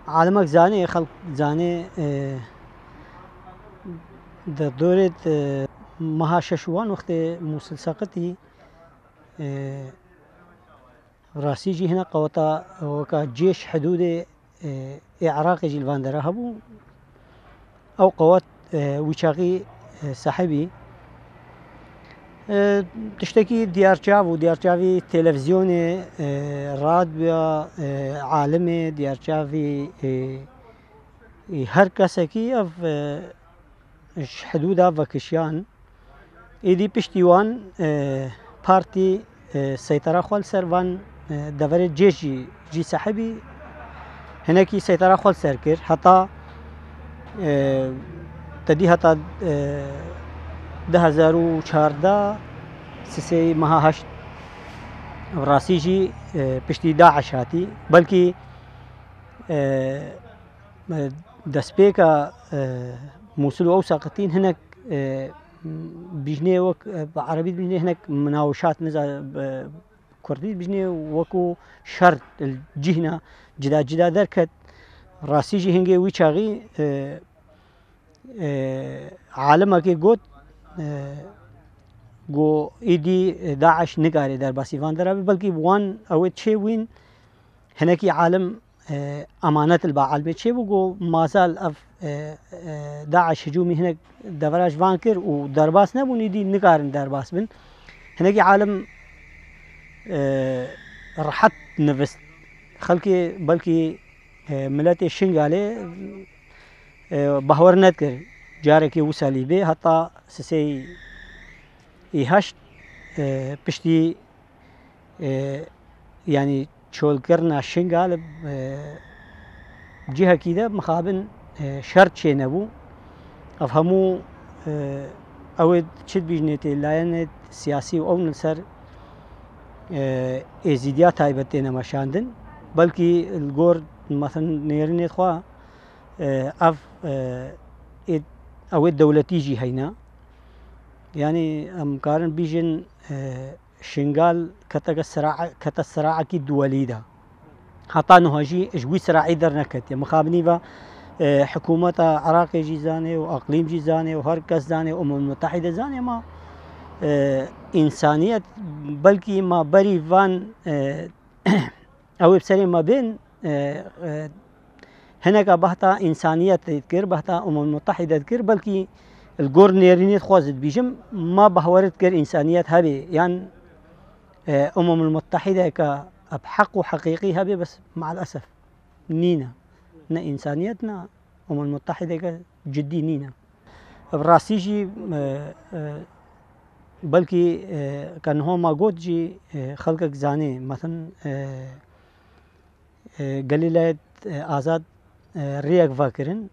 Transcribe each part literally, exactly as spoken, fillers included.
عالمك زاني خلق زاني در دورة مها ششوان وقت موصل ساقتي راسي جي هنا قوتا وكا جيش حدود عراقي جي الفاندرا هبو او قوات وشاقي صاحبي تشتكي ديار شاف وديار شافي تلفزيوني راديو عالمي ديار شافي هر كسكي اف حدودها وكشيان ايدي بشتيوان بارتي سيطرة خوال سروان دفر جيشي جي صاحبي هناكي سيطرة خوال سركر حتى تدي حتى ده هزار و چارده سسي مها هشت راسي جي پشتي داعش هاتي بلكي دسبيكا موصل او ساقطين هناك بجنيه وك بعربي بجنيه هناك مناوشات نزا كردي بجنيه وكو شرط الجهنة جدا جدا دركت راسي جي هنجي ويشاغي عالمك قوت جو ايدي داعش نقاري در باسي فاندرا بلكي وان او تشي وين هناكي عالم امانات البعالمي تشي وجو ما زال اف داعش هجومي هناك دفراج فانكر ودرباس نبون ايدي نقارن درباس بن هناكي عالم رحت نفس خلقي بلكي ملاتي شنغالي بهور نذكر جاركي وسالي بي حتى سسي هشت بشتي يعني شول كرنا شنغال جهة كده مخابن شرط شي نبو افهمو او تشد بجنيتي لاينت سياسي او نسر ازيديات هايبتين مشاندن بلكي الجور مثلا نيرني خوا اف او دولتي جي هينا يعني امكارن بيجن شنغال كتك السراع كت السراع كي دولي ده حتى نهاجي اجوي سراعي در نكت يعني مخابني با حكومة عراق جي زاني واقليم جي زاني وهركز زاني وامم المتحدة زاني ما انسانية بلكي ما بري فان او بسري ما بين هناك بحثا انسانية تذكر بحثا امم المتحدة تذكر بلكي الجور نيرينيت خوازت بيجم ما بحورت كر انسانية هبي يعني امم المتحدة كبحق وحقيقي هبي بس مع الاسف نينا نا انسانيتنا امم المتحدة جدي نينا براسيجي بلكي كان هو ما قد جي خلقك زاني مثلا قليلة آزاد رياك فاكرن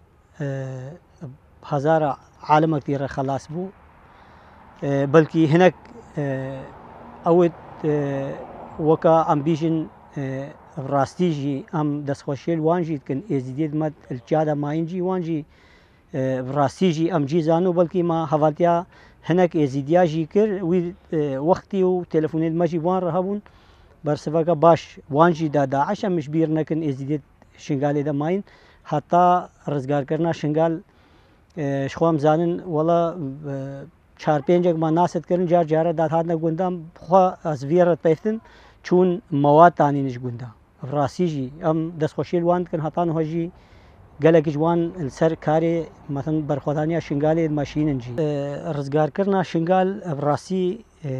هزار عالم كثير خلاص بو بلكي هناك اوت وكا ام بيجن براستيجي ام دسخوشيل وانجي كان ازيديد مد الجاده ماينجي وانجي براستيجي ام جي زانو بلكي ما حوالتيا هناك ازيديا جي كر وي وقتي وتليفونات ماجي وان رهبون برسفاكا باش وانجي دا داعش مش بيرنا كان ازيديد شنغالي دا ماين حتى رزگار کرنا شنغال شخوام زانن ولا چار پنجک ما ناست کرن جار جاره داد هاد نگوندم خوا از ویرت پیفتن چون مواد تانی نش گوندا راسیجی ام دست خوشیل وان کن حتى نهجی گلک جوان السر کاری مثلا برخوادانی شنغال ماشین جی رزگار کرنا شنغال راسی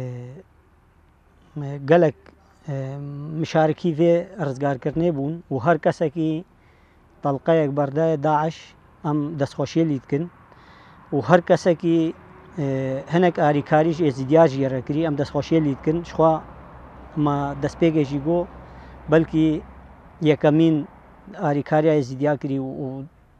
گلک مشارکی في رزگار کرنه بون و هر کسی کی طلقه برده داعش ام دست خوشیل یتکن و هر کسی کی هناك آري كاريج ازدياج يركري ام دس خوشيل يتكن شخوا ما دس بيجي جو بلكي يكمين آري كاريا ازديا كري و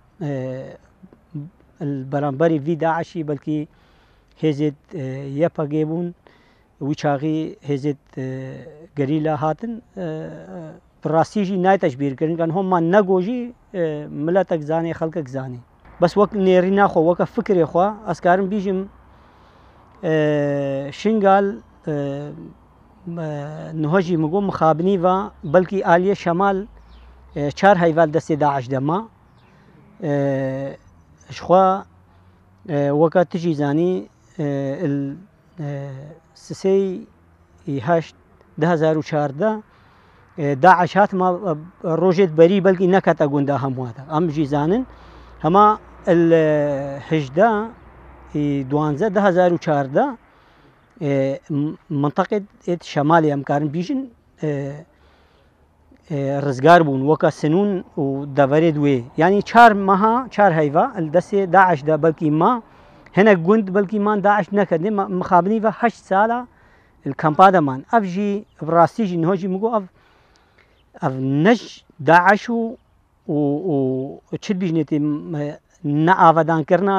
البرامبري في داعشي بلكي هزت يبا جيبون ويشاغي هزت غريلا هاتن براسيجي ناي تشبير كرن كان هم نغوجي ملتك زاني خلقك زاني بس وقت نيرينا خو وقت فكري خو اسكارن بيجم شنغال نهجي مقوم مخابني و بلكي آلية شمال چار هەیڤال دەستێ داعش دەما شخوا وەکە تژی زانی سسەی هەشت ده هەزار و چاردە داعش هاتما ڕۆژێت بەری بەلکی نەکاتە گوندا هەموواتە ئەم ژی زانن هەما هەژدە دوانزە ده هەزار و چاردە منطقێت شەمالی ئەمکارن بیژن ڕزگار بوون وەکە سنوون و دەڤەرێت وێ یعنی چار مەها چار هەیڤە دەستێ داعشدا بەلکی ما هەنێک گوند بەلکی مان داعش نەکردێ مخابنیڤە هەشت ساڵە الكامبا دەمان ئەف ژی ڕاستیژی نهۆژی مگۆ ئەف ئەف نەش داعش و چ بیژنێتی نەئاڤەدانکردنا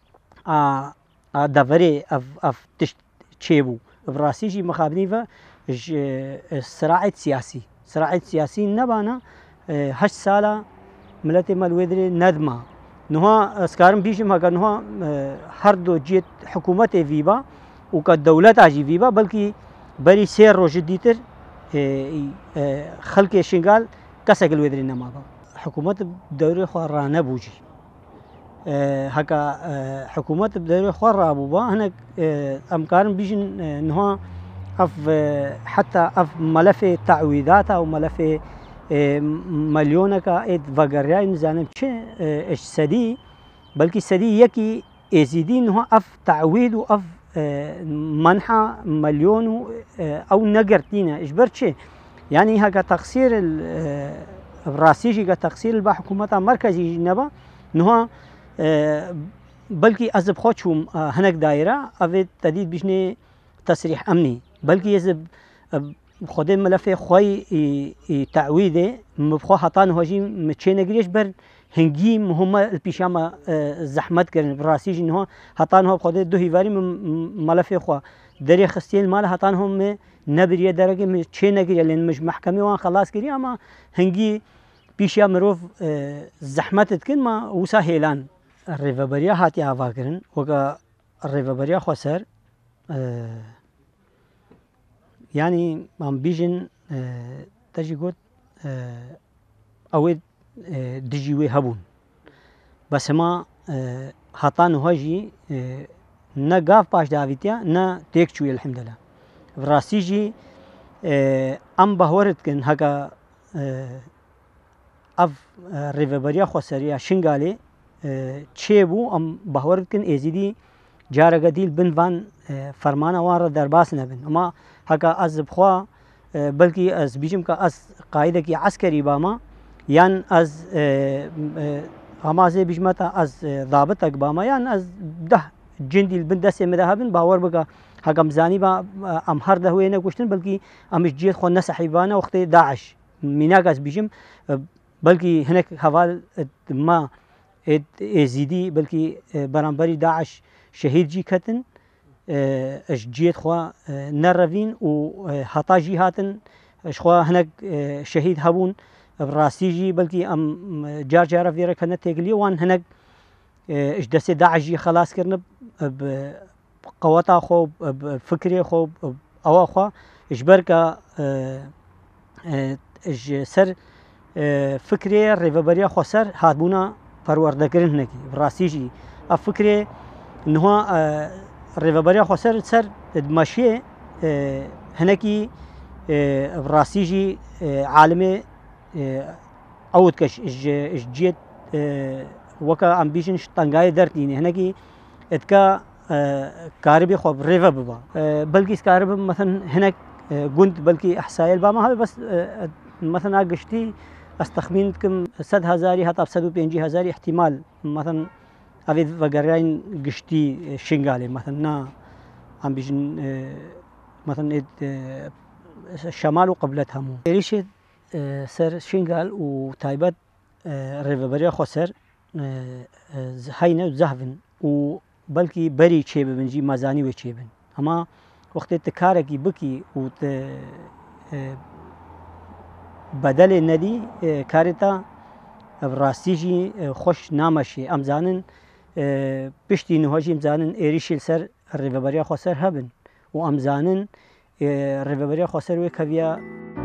دەڤەرێ ئەف تشت چێبوو ڕاستیژی مخابنیڤە سراعێت سیاسی سراعێت سیاسی نەبانە هەشت ساڵە ملەتێ مەلوێ درێ نەدما نها ئەسکارم بیژم هەگە نها هەردوو جێت حکوومەتێ ڤیبا و کە دەولەتاژی ڤیبا بەلکی بەری سێ ڕۆژ دیتر خەڵکێ شنگال کەسێک لێ درێ نەمابە حکوومەت دەورێ خوا ڕانەبووجی هەکە حکوومەت دەورێ خوا ڕابوو بە هەنێک ئەمکارم بیژن نها ئەف حتا ئەف مەلەفێ تەعویداتە و مەلەفێ مەلیۆنەکە ئێت ڤەگەڕیای نزانم چ سەدی بەلکی سەدی یەکی ئێزیدی نها ئەف تەعوید و ئەف منحە مەلیۆن و ئەو نەگرتینە ژبەر چێ یعنی هەکە تەقسیر ڕاستیژی کە تەقسیر بە حکوومەتە مەرکەزیژی نەبە نها بەلکی ئەزب خۆ چووم هەنێک دایرە ئەڤێت تەدید بیژنێ تەسریح ئەمنی بەلکی ێزب خودێ مەلەفێ خۆی تەعویدێ مبخۆ هەتان هۆژی چێ نەگرێش بەر هەنگی مهمە پیشامە زەحمەتکردن ڕاستیژی نها هەتان هۆ خودێ دو هیڤاری مەلەفێ خوا دەرێ خستێن مالە هەتان هۆمێ نەبریە دەرەگە چێ نەگرێ لێن مش محکەمێ وان خەلاس کردی ئەمە هەنگی پیشیا مرۆڤ زەحمەتت کرد ما وسا هێلان ڕێڤەبەریە هاتی ئاواکردن وەکە ڕێڤەبەریە خۆ سەر یعنی ئەم بیژن تەژی گوت ئەوێ دژی وێ هەبوون بەس هەما هەتان هۆژی نە گاف پاش داویتە نە تێک چوویە الحەمدلله ڕاستیژی ئەم بەهۆرت کردن هەکە ئەف ڕێڤەبەریە خۆسەریە شنگالێ چێ بوو ئەم بەهۆرت کردن ئێزیدی جارەگە دیل بنڤان فەرمانە وان ڕە دەرباس نەبن ئەما هەکە ئەس بخوا بەلکی ئەس بیژم کە ئەس قایدێکی عەسکەری بامە یان ئەس هەمازێ بیژمەتە ئەس ضابتێک بامە یان ئەس ده جندی بن دەستێ مەدە هەبن باوەڕ بکە هەکەم زانی بە ئەم هەردە هوێ نەکوشتن بەلکی ئەمش جێت خۆ نەسەحیبانە وەختێ داعش میناک ئەس بیژم بەلکی هەنێک هەڤال ما ئێزیدی بەلکی بەرامبەری داعش شەهیدجی کەتن ئەش جێت خوا نەڕەڤین و هەتاژی هاتن شخوا هەنێک شەهید هەبوون ڕاستیژی بەلکی ئەم جار جارە ڤێرەکە نەتێگلی وان هەنێک ئش دەستێ داعشی خەلاسکردن قەوەتا خۆ فکرێ خۆ ئەوە خوا ژبەر کە سەر فکرێ ڕێڤەبەریە خۆ سەر هاتبوونە پەروەردەکردن هەنێکی ڕاستیژی ئەف فکرێ نها ڕێڤەبەریە خۆ سەر سەر مەشێ هەنێکی ڕاستیژی عالمێ ئەوت کەش جێت وەکە ئەم بیژن تەنگایە دەرتینێ هەنێکی ئەتکە کاربێ خۆ ڕێڤە ببە بەلکی کارە بم مەثەن هەنێک گوند بەلکی ئەحسایل بامە هەبێ بەس مەثەن گشتی ئەس تەخمین دکم سەد هەزاری هەتا سەد و پێنجی هەزاری احتیمال مەثەن ئەڤێ ڤەگەڕیاین گشتی شنگالێ مەثەن نا ئەم بیژن مەثەن شەمال و قبلەت هەموو عێریشێت سەر شنگال و تایبەت ڕێڤەبەریە خۆ سەر هەینە زەحڤن و بەلکی بەری چێ ببنجی مەزانی وێ چێ بن ئەما وەختێ تە کارێکی بکی و بەدەلێ نەدی کارێتە ڕاستیژی خۆش نامەشێ ئەمزانن پشتی نهۆژی ئەمزانن عێریشی سەر ڕێڤەبەریە خۆ سەر هەبن و ئەمزانن ڕێڤەبەریە خۆ سەر وێ کەڤە